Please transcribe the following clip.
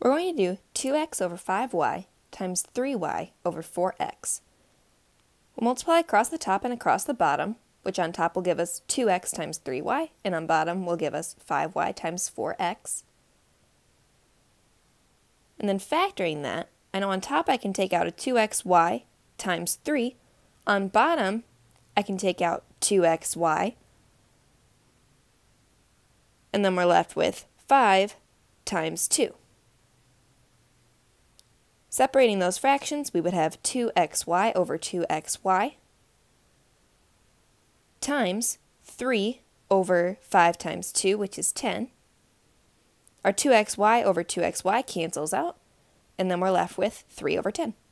We're going to do 2x over 5y times 3y over 4x. We'll multiply across the top and across the bottom, which on top will give us 2x times 3y, and on bottom will give us 5y times 4x. And then factoring that, I know on top I can take out a 2xy times 3. On bottom, I can take out 2xy. And then we're left with 5 times 2. Separating those fractions, we would have 2xy over 2xy times 3 over 5 times 2, which is 10. Our 2xy over 2xy cancels out, and then we're left with 3 over 10.